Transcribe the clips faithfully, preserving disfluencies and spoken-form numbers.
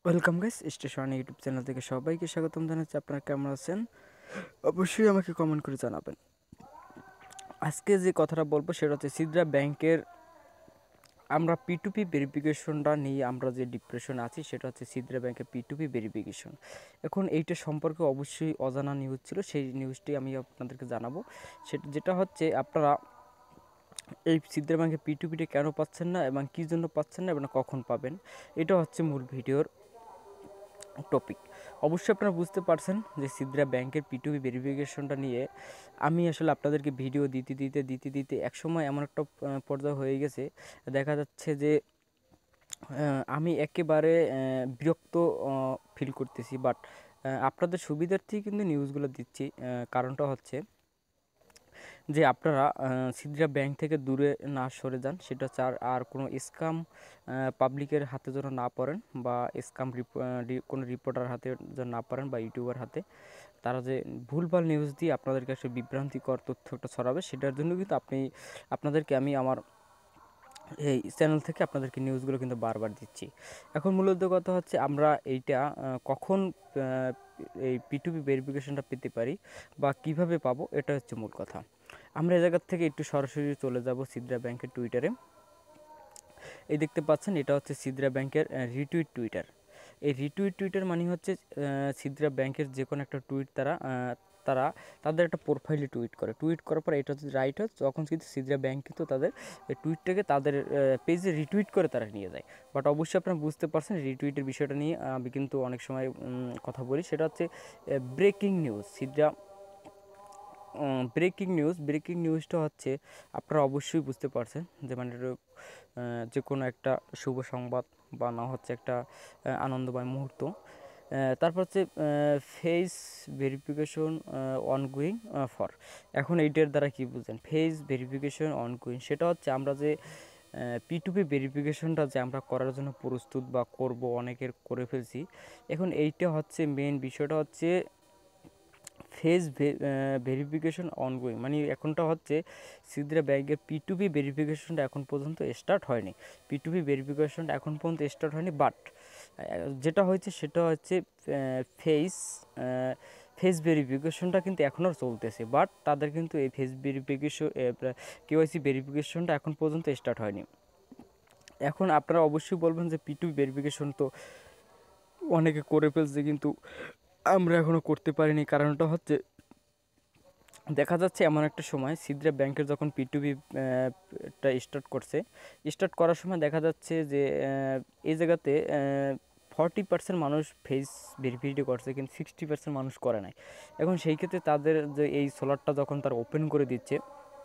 Welcome guys, station YouTube channel থেকে সবাইকে স্বাগতম জানাচ্ছি। আপনারা কেমন আছেন? অবশ্যই আমাকে কমেন্ট করে জানাবেন। আজকে যে কথাটা বলবো সেটা হচ্ছে সিদ্রা ব্যাংকের আমরা পি টু পি ভেরিফিকেশনটা নিয়ে আমরা যে ডিপ্রেশন আছি সেটা হচ্ছে সিদ্রা ব্যাংকের পি টু পি ভেরিফিকেশন। এখন এইটা সম্পর্কে অবশ্যই অজানা নিউজ ছিল, সেই নিউজটি আমি আপনাদেরকে জানাবো। সেটা যেটা হচ্ছে আপনারা এই সিদ্রা ব্যাংকের পি টু পিটা কেন পাচ্ছেন না এবং কী জন্য পাচ্ছেন না এবং কখন পাবেন, এটা হচ্ছে মূল ভিডিওর টপিক। অবশ্যই আপনারা বুঝতে পারছেন যে সিদ্রা ব্যাংকের পি টু পি ভেরিফিকেশনটা নিয়ে আমি আসলে আপনাদেরকে ভিডিও দিতে দিতে দিতে দিতে একসময় এমন একটা পর্যায়ে হয়ে গেছে, দেখা যাচ্ছে যে আমি একেবারে বিরক্ত ফিল করতেছি। বাট আপনাদের সুবিধার্থেই কিন্তু নিউজগুলো দিচ্ছি। কারণটা হচ্ছে যে আপনারা সিদ্রা ব্যাংক থেকে দূরে না সরে যান, সেটা চার আর কোনো স্ক্যাম পাবলিকের হাতে যেন না পড়েন, বা স্ক্যাম কোনো রিপোর্টার হাতে যেন না পড়েন, বা ইউটিউবার হাতে। তারা যে ভুলভাল নিউজ দিয়ে আপনাদের কাছে বিভ্রান্তিকর তথ্যটা ছড়াবে, সেটার জন্য কিন্তু আপনি আপনাদেরকে আমি আমার এই চ্যানেল থেকে আপনাদেরকে নিউজগুলো কিন্তু বারবার দিচ্ছি। এখন মূলত কথা হচ্ছে আমরা এইটা কখন এই পি টু পি ভেরিফিকেশনটা পেতে পারি বা কিভাবে পাবো, এটা হচ্ছে মূল কথা। আমরা এই জায়গার থেকে একটু সরাসরি চলে যাব সিদ্রা ব্যাংকের টুইটারে। এই দেখতে পাচ্ছেন, এটা হচ্ছে সিদ্রা ব্যাংকের রিটুইট টুইটার। এই রিটুইট টুইটার মানে হচ্ছে সিদ্রা ব্যাংকের যে কোনো একটা টুইট তারা তারা তাদের একটা প্রোফাইলে টুইট করে, টুইট করার পর এটা যদি রাইট হয় তখন কিন্তু সিদ্রা ব্যাংক কিন্তু তাদের এই টুইটটাকে তাদের পেজে রিটুইট করে তারা নিয়ে যায়। বাট অবশ্যই আপনারা বুঝতে পারছেন রিটুইটের বিষয়টা নিয়ে আমি কিন্তু অনেক সময় কথা বলি। সেটা হচ্ছে breaking news. Sidra breaking news breaking নিউজটা হচ্ছে আপনারা অবশ্যই বুঝতে পারছেন যে মানে যে কোনো একটা শুভ সংবাদ বা না হচ্ছে একটা আনন্দময় মুহূর্ত। তারপর হচ্ছে ফেস ভেরিফিকেশন অনগোয়িং ফর। এখন এইটার দ্বারা কি বুঝেন ফেস ভেরিফিকেশন অনগোয়িং? সেটা হচ্ছে আমরা যে পি টু পি ভেরিফিকেশনটা যে আমরা করার জন্য প্রস্তুত বা করব, অনেকের করে ফেলছি। এখন এইটা হচ্ছে মেন বিষয়টা হচ্ছে ফেস ভেরিফিকেশন অনগোয়িং, মানে এখনটা হচ্ছে সিদ্রা ব্যাংকের পি টু পি ভেরিফিকেশনটা এখন পর্যন্ত স্টার্ট হয়নি। পি টু পি ভেরিফিকেশনটা এখন পর্যন্ত স্টার্ট হয়নি, বাট যেটা হয়েছে সেটা হচ্ছে ফেস ফেস ভেরিফিকেশনটা কিন্তু এখনও চলতেছে। বাট তাদের কিন্তু এই ফেস ভেরিফিকেশন কেওয়াইসি ভেরিফিকেশনটা এখন পর্যন্ত স্টার্ট হয়নি। এখন আপনারা অবশ্যই বলবেন যে পি টু পি ভেরিফিকেশন তো অনেকে করে ফেলছে, কিন্তু আমরা এখনও করতে পারিনি। কারণটা হচ্ছে দেখা যাচ্ছে এমন একটা সময় সিদ্রা ব্যাংকের যখন পি টু পিটা স্টার্ট করছে, স্টার্ট করার সময় দেখা যাচ্ছে যে এই জায়গাতে ফর্টি পার্সেন্ট মানুষ ফেস ভেরিফিকেশন করছে, কিন্তু সিক্সটি পার্সেন্ট মানুষ করে নাই। এখন সেই ক্ষেত্রে তাদের যে এই সোলারটা যখন তারা ওপেন করে দিচ্ছে,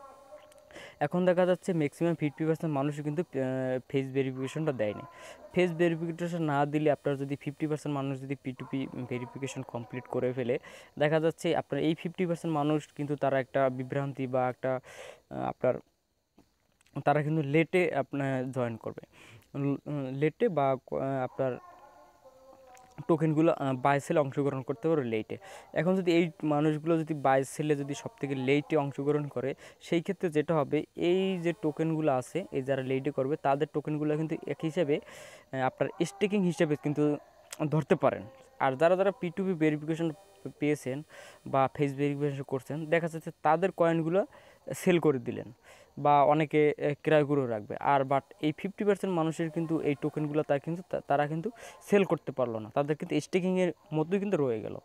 এখন দেখা যাচ্ছে ম্যাক্সিমাম ফিফটি পার্সেন্ট মানুষই কিন্তু ফেস ভেরিফিকেশনটা দেয়নি। ফেস ভেরিফিকেশন না দিলে আপনার যদি ফিফটি পার্সেন্ট মানুষ যদি P to P verification complete করে ফেলে, দেখা যাচ্ছে আপনার এই ফিফটি পার্সেন্ট মানুষ কিন্তু তারা একটা বিভ্রান্তি বা একটা আপনার তারা কিন্তু লেটে আপনার জয়েন করবে, লেটে বা আপনার টোকেনগুলো বাই সেলে অংশগ্রহণ করতে পারবে লেটে। এখন যদি এই মানুষগুলো যদি বাই সেলে যদি সব থেকে লেটে অংশগ্রহণ করে, সেই ক্ষেত্রে যেটা হবে এই যে টোকেনগুলো আছে, এই যারা লেটে করবে তাদের টোকেনগুলো কিন্তু এক হিসাবে আপনার স্টেকিং হিসেবে কিন্তু ধরতে পারেন। আর যারা যারা পি টু পি ভেরিফিকেশন পেয়েছেন বা ফেস ভেরিফিকেশন করছেন, দেখা যাচ্ছে তাদের কয়েনগুলো সেল করে দিলেন বা অনেকে ক্রয় করে রাখবে। আর বাট এই ফিফটি পার্সেন্ট মানুষের কিন্তু এই টোকেনগুলো তার কিন্তু তারা কিন্তু সেল করতে পারলো না, তাদের কিন্তু স্টেকিংয়ের মধ্যেই কিন্তু রয়ে গেল।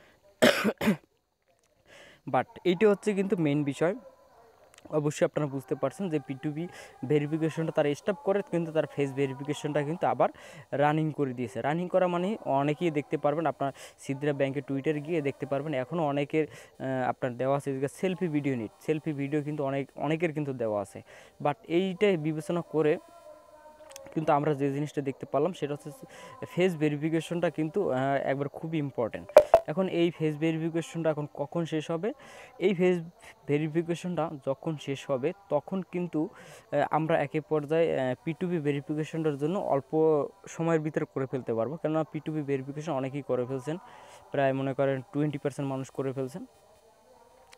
বাট এইটা হচ্ছে কিন্তু মেন বিষয়। অবশ্যই আপনারা বুঝতে পারছেন যে পি টু পি ভেরিফিকেশনটা তারা স্টপ করে, কিন্তু তার ফেস ভেরিফিকেশনটা কিন্তু আবার রানিং করে দিয়েছে। রানিং করা মানে অনেকেই দেখতে পারবেন, আপনার সিদ্রা ব্যাংকের টুইটার গিয়ে দেখতে পারবেন এখনও অনেকের আপনার দেওয়া আছে সেলফি ভিডিও নিট, সেলফি ভিডিও কিন্তু অনেক অনেকের কিন্তু দেওয়া আছে। বাট এইটাই বিবেচনা করে কিন্তু আমরা যে জিনিসটা দেখতে পেলাম সেটা হচ্ছে ফেস ভেরিফিকেশনটা কিন্তু একবার খুবই ইম্পর্টেন্ট। এখন এই ফেস ভেরিফিকেশনটা এখন কখন শেষ হবে? এই ফেস ভেরিফিকেশনটা যখন শেষ হবে তখন কিন্তু আমরা একে পর্যায়ে পি টু পি ভেরিফিকেশনটার জন্য অল্প সময়ের ভিতরে করে ফেলতে পারবো, কেননা পি টু পি ভেরিফিকেশন অনেকেই করে ফেলছেন, প্রায় মনে করেন টোয়েন্টি পার্সেন্ট মানুষ করে ফেলছেন।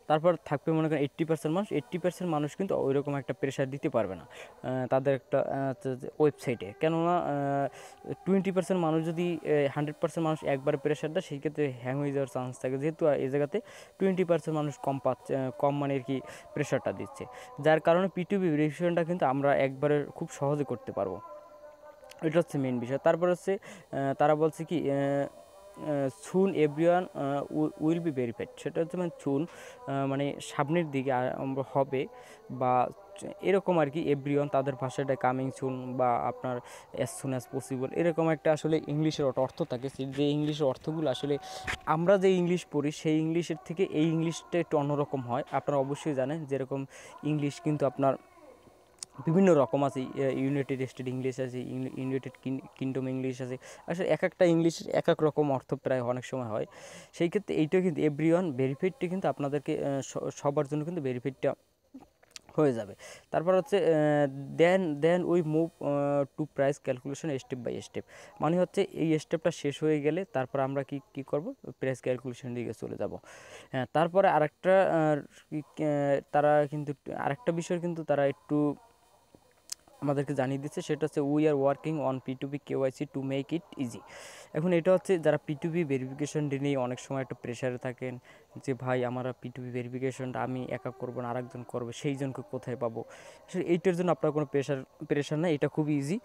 তারপর থাকবে মনে করেন এইট্টি পার্সেন্ট মানুষ। এইট্টি পার্সেন্ট মানুষ কিন্তু ওই রকম একটা প্রেশার দিতে পারবে না তাদের একটা ওয়েবসাইটে, কেননা টোয়েন্টি পার্সেন্ট মানুষ যদি হান্ড্রেড পার্সেন্ট মানুষ একবারে প্রেশার দেয় সেই ক্ষেত্রে হ্যাং হয়ে যাওয়ার চান্স থাকে, যেহেতু এই জায়গাতে টোয়েন্টি পার্সেন্ট মানুষ কম পাচ্ছে, কম মানে আর কি প্রেশারটা দিচ্ছে, যার কারণে পি টু পি ভেরিফিকেশনটা কিন্তু আমরা একবারে খুব সহজে করতে পারবো। এটা হচ্ছে মেন বিষয়। তারপর হচ্ছে তারা বলছে কি soon everyone will be verified, সেটা হচ্ছে মানে সুন মানে সামনের দিকে হবে বা এরকম আর কি, এভরিওয়ান তাদের ভাষাটা কামিং সুন বা আপনার অ্যাজ সুন অ্যাজ পসিবল, এরকম একটা আসলে ইংলিশের অর্থ থাকে, যে ইংলিশের অর্থগুলো আসলে আমরা যে ইংলিশ পড়ি সেই ইংলিশের থেকে এই ইংলিশটা একটু অন্যরকম হয়। আপনারা অবশ্যই জানেন যেরকম ইংলিশ কিন্তু আপনার বিভিন্ন রকম আছে, ইউনাইটেড স্টেট ইংলিশ আছে, ইউনাইটেড কিংডম ইংলিশ আছে, আসলে এক একটা ইংলিশের এক এক রকম অর্থ প্রায় অনেক সময় হয়। সেই ক্ষেত্রে এইটা কিন্তু এভরিওয়ান ভেরিফাইডটা কিন্তু আপনাদেরকে সবার জন্য কিন্তু ভেরিফাইডটা হয়ে যাবে। তারপর হচ্ছে then then we move to price calculation step by step, মানে হচ্ছে এই স্টেপটা শেষ হয়ে গেলে তারপর আমরা কি কি করব, প্রাইস ক্যালকুলেশন দিকে চলে যাব। হ্যাঁ, তারপরে আরেকটা তারা কিন্তু আরেকটা বিষয় কিন্তু তারা একটু আমাদেরকে জানিয়ে দিচ্ছে, সেটা হচ্ছে we are working on P to P KYC to make it easy. এখন এটা হচ্ছে যারা পি টু পি ভেরিফিকেশন নিয়ে অনেক সময় একটু প্রেশারে থাকেন যে ভাই আমার পি টু পি ভেরিফিকেশনটা আমি একা করবো না আরেকজন করবে, সেই জনকে কোথায় পাবো, আসলে এইটার জন্য আপনার কোনো প্রেশার প্রেশার নাই, এটা খুবই ইজি।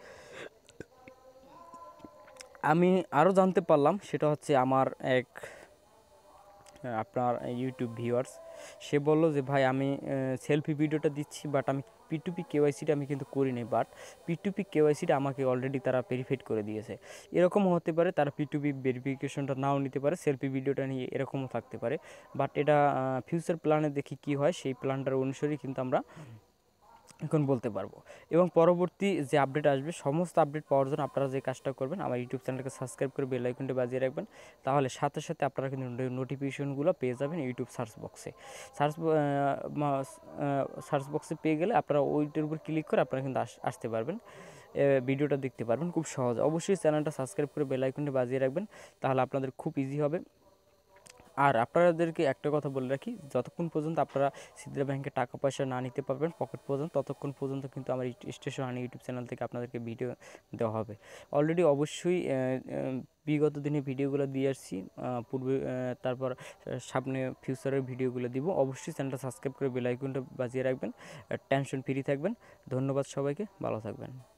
আমি আরও জানতে পারলাম সেটা হচ্ছে আমার এক আপনার ইউটিউব ভিউয়ার্স, সে বললো যে ভাই আমি সেলফি ভিডিওটা দিচ্ছি বাট আমি পি টু পি কেওয়াইসিটা আমি কিন্তু করিনি, বাট পি টু পি কেওয়াইসিটা আমাকে অলরেডি তারা ভেরিফাইড করে দিয়েছে। এরকমও হতে পারে তারা পি টু পি ভেরিফিকেশনটা নাও নিতে পারে, সেলফি ভিডিওটা নিয়ে এরকমও থাকতে পারে, বাট এটা ফিউচার প্ল্যানে দেখি কি হয়, সেই প্ল্যানটার অনুসারেই কিন্তু আমরা এখন বলতে পারবো। এবং পরবর্তী যে আপডেট আসবে সমস্ত আপডেট পাওয়ার জন্য আপনারা যে কাজটা করবেন, আমার ইউটিউব চ্যানেলকে সাবস্ক্রাইব করে বেল আইকনটি বাজিয়ে রাখবেন, তাহলে সাথে সাথে আপনারা কিন্তু নোটিফিকেশনগুলো পেয়ে যাবেন ইউটিউব সার্চ বক্সে। সার্চ সার্চ বক্সে পেয়ে গেলে আপনারা ওইটার উপর ক্লিক করে আপনারা কিন্তু আসতে পারবেন, ভিডিওটা দেখতে পারবেন খুব সহজ। অবশ্যই চ্যানেলটা সাবস্ক্রাইব করে বেল আইকনটি বাজিয়ে রাখবেন, তাহলে আপনাদের খুব ইজি হবে। আর আপনাদেরকে একটা কথা বলে রাখি, যতক্ষণ পর্যন্ত আপনারা সিদ্রা ব্যাংকে টাকা পয়সা না নিতে পারবেন পকেট পর্যন্ত, ততক্ষণ পর্যন্ত কিন্তু আমার স্টেশন আনি ইউটিউব চ্যানেল থেকে আপনাদেরকে ভিডিও দেওয়া হবে। অলরেডি অবশ্যই বিগত দিনে ভিডিওগুলো দিয়ে আসছি পূর্বে, তারপর সামনে ফিউচারের ভিডিওগুলো দিব। অবশ্যই চ্যানেলটা সাবস্ক্রাইব করে বেল আইকনটা বাজিয়ে রাখবেন, টেনশন ফ্রি থাকবেন। ধন্যবাদ সবাইকে, ভালো থাকবেন।